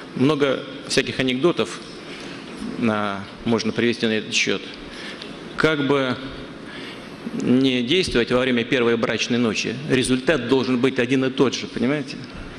Много всяких анекдотов можно привести на этот счет. Как бы не действовать во время первой брачной ночи, результат должен быть один и тот же, понимаете?